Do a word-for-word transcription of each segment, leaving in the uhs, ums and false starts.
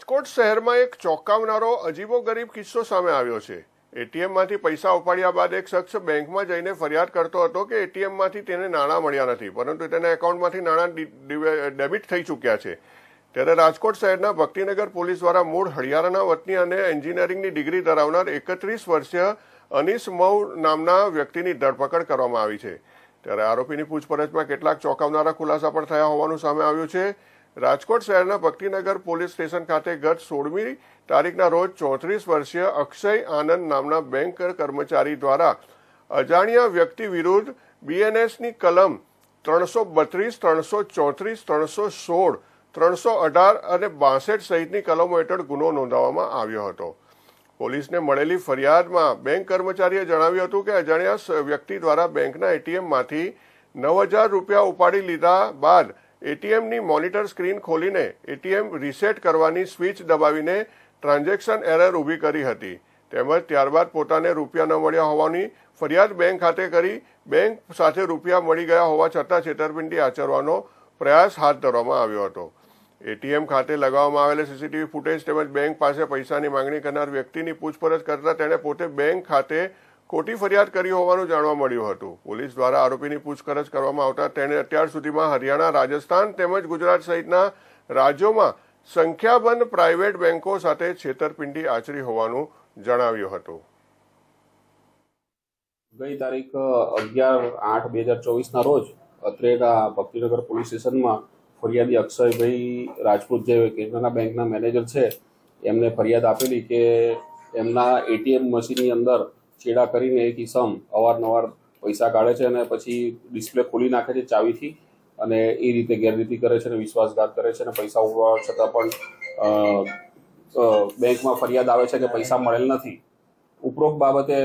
રાજકોટ શહેરમાં એક ચોંકાવનારો અજીબોગરીબ કિસ્સો સામે આવ્યો છે। એટીએમમાંથી પૈસા ઉપાડ્યા બાદ એક શખ્સ બેંકમાં જઈને ફરિયાદ કરતો હતો કે એટીએમમાંથી તેને નાણાં મળ્યા નથી, પરંતુ તેના એકાઉન્ટમાંથી નાણાં ડેબિટ થઈ ચૂક્યા છે। ત્યારે રાજકોટ શહેરના ભક્તિનગર પોલીસ દ્વારા મૂળ હળિયારાના વતની અને એન્જિનિયરિંગની ડિગ્રી ધરાવનાર એકત્રીસ વર્ષીય અનીસ મઉ નામના વ્યક્તિની ધરપકડ કરવામાં આવી છે। ત્યારે આરોપીની પૂછપરછમાં કેટલાક ચોંકાવનારા ખુલાસા પણ થયા હોવાનું સામે આવ્યું છે। રાજકોટ શહેરના ભક્તિનગર પોલીસ સ્ટેશન ખાતે ગત સોળમી તારીખના રોજ ચોત્રીસ વર્ષીય અક્ષય આનંદ નામના બેંક કર્મચારી દ્વારા અજાણ્યા વ્યક્તિ વિરુદ્ધ બીએનએસની કલમ ત્રણસો બત્રીસ ત્રણસો ચોત્રીસ ત્રણસો સોળ ત્રણસો અઢાર અને બાસઠ સહિતની કલમો હેઠળ ગુનો નોંધાવવામાં આવ્યો હતો। પોલીસને મળેલી ફરિયાદમાં બેંક કર્મચારીએ જણાવ્યું હતું કે અજાણ્યા વ્યક્તિ દ્વારા બેંકના એટીએમમાંથી નવ હજાર રૂપિયા ઉપાડી લીધા બાદ એટીએમની મોનિટર સ્ક્રીન ખોલીને એટીએમ રીસેટ કરવાની સ્વિચ દબાવીને ટ્રાન્ઝેક્શન એરર ઊભી કરી હતી, તેમજ ત્યારબાદ પોતાને રૂપિયા ન મળ્યા હોવાની ફરિયાદ બેંક ખાતે કરી બેંક સાથે રૂપિયા મળી ગયા હોવા છતાં છેતરપિંડી આચરવાનો પ્રયાસ હાથ ધરવામાં આવ્યો હતો। એટીએમ ખાતે લગાવવામાં આવેલા સીસીટીવી ફૂટેજ તેમજ બેંક પાસે પૈસાની માંગણી કરનાર વ્યક્તિની પૂછપરછ કરતા તેણે પોતે બેંક ખાતે ખોટી ફરિયાદ કરી હોવાનું જાણવા મળ્યું હતું। પોલીસ દ્વારા આરોપીની પૂછપરછ કરવામાં આવતા તેણે અત્યાર સુધીમાં હરિયાણા, રાજસ્થાન તેમજ ગુજરાત સહિતના રાજ્યોમાં સંખ્યાબંધ પ્રાઇવેટ બેંકો સાથે છેતરપિંડી આચરી હોવાનું જણાવ્યું હતું। ગઈ તારીખ અગિયાર આઠ બે હજાર ચોવીસના રોજ અત્રેના ભક્તિનગર પોલીસ સ્ટેશનમાં ફરિયાદી અક્ષયભાઈ રાજપૂત જે કેનરા બેંકના મેનેજર છે એમને ફરિયાદ આપેલી કે એમના એટીએમ મશીનની અંદર છેડા કરીને એક ઇસમ અવારનવાર પૈસા કાઢે છે અને પછી ડિસ્પ્લે ખોલી નાખે છે ચાવીથી અને એ રીતે ગેરરીતિ કરે છે અને વિશ્વાસઘાત કરે છે અને પૈસા ઉપાડવા છતાં પણ બેંકમાં ફરિયાદ આવે છે કે પૈસા મળેલ નથી। ઉપરોક્ત બાબતે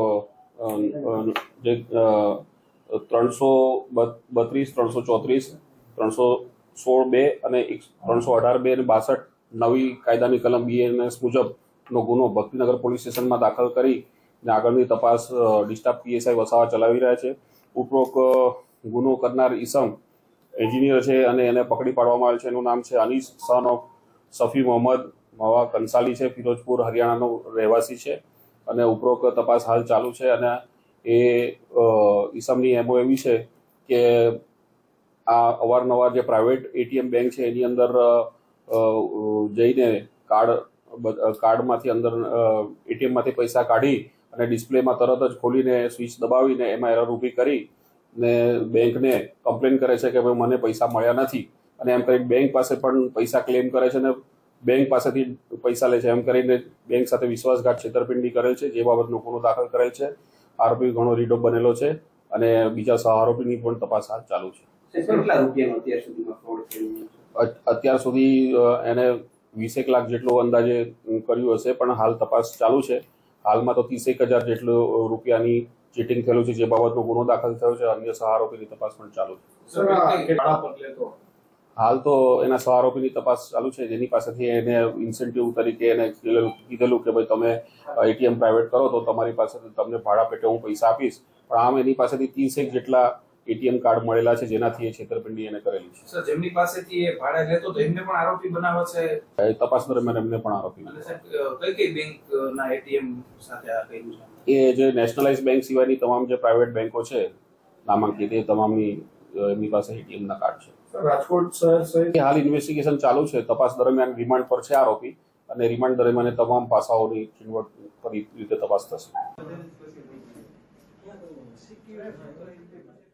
જે ત્રણસો બત્રીસ ત્રણસો ચોત્રીસ ત્રણસો સોળ બે અને ત્રણસો અઢાર બે અને બાસઠ નવી કાયદાની કલમ બીએનએસ મુજબનો ગુનો ભક્તિનગર પોલીસ સ્ટેશનમાં દાખલ કરી અને આગળની તપાસ ડિસ્ટાફ પીએસઆઈ વસાવા ચલાવી રહ્યા છે। ઉપરોક્ત ગુનો કરનાર ઈસમ એન્જિનિયર છે અને એને પકડી પાડવામાં આવેલ છે। એનું નામ છે અનીસ સન ઓફ સફી મોહમ્મદ મવા કંસાલી છે, ફિરોજપુર હરિયાણાનો રહેવાસી છે અને ઉપરોક્ત તપાસ હાલ ચાલુ છે અને એ ઈસમની એમઓ એવી છે કે આ અવારનવાર જે પ્રાઇવેટ એટીએમ બેંક છે એની અંદર જઈને કાર્ડ કાર્ડમાંથી અંદર એટીએમમાંથી પૈસા કાઢી અને ડિસ્પ્લેમાં તરત જ ખોલીને સ્વિચ દબાવીને એમાં એરર ઊભી કરી ને બેંકને કમ્પ્લેન કરે છે કે ભાઈ મને પૈસા મળ્યા નથી અને એમ કરીને બેંક પાસે પણ પૈસા ક્લેમ કરે છે અને બેંક પાસેથી પૈસા લે છે એમ કરીને બેંક સાથે વિશ્વાસઘાત છેતરપિંડી કરેલ છે, જે બાબતનો ગુનો દાખલ કરેલ છે। આરોપી ઘણો રીડો બનેલો છે અને બીજા સહ આરોપીની પણ તપાસ હાલ ચાલુ છે। અત્યાર સુધી એને વીસેક લાખ જેટલું અંદાજે કર્યું હશે, પણ હાલ તપાસ ચાલુ છે। હાલમાં તો ત્રીસેક હજાર જેટલું રૂપિયાની ચીટિંગ થયેલું છે, જે બાબતનો ગુનો દાખલ થયો છે। અન્ય સહ આરોપીની તપાસ પણ ચાલુ છે। હાલ તો એના સહ આરોપીની તપાસ ચાલુ છે, જેની પાસેથી એને ઇન્સેન્ટિવ તરીકે એને કીધેલું કે ભાઈ તમે એટીએમ પ્રાઇવેટ કરો તો તમારી પાસેથી તમને ભાડા પેટે હું પૈસા આપીશ, પણ આમ એની પાસેથી ત્રીસેક જેટલા એટીએમ કાર્ડ મળેલા છે જેનાથી એ છેતરપિંડી એને કરેલી છે। સર, જેમની પાસેથી એ ભાડા લેતો તો એમને પણ આરોપી બનાવે છે? તપાસ દરમિયાન એમને પણ આરોપી કઈ કઈ બેંકના એટીએમ સાથે આ કર્યું છે? એ જે નેશનલાઇઝ બેંક સિવાયની તમામ જે પ્રાઇવેટ બેંકો છે નામાંકિત, એ તમામની એમની પાસે એટીએમના કાર્ડ છે। રાજકોટ શહેર હાલ ઇન્વેસ્ટિગેશન ચાલુ છે। તપાસ દરમિયાન રિમાન્ડ પર છે આરોપી અને રિમાન્ડ દરમિયાન તમામ પાસાઓની ચીણવટ ફરી રીતે તપાસ થશે।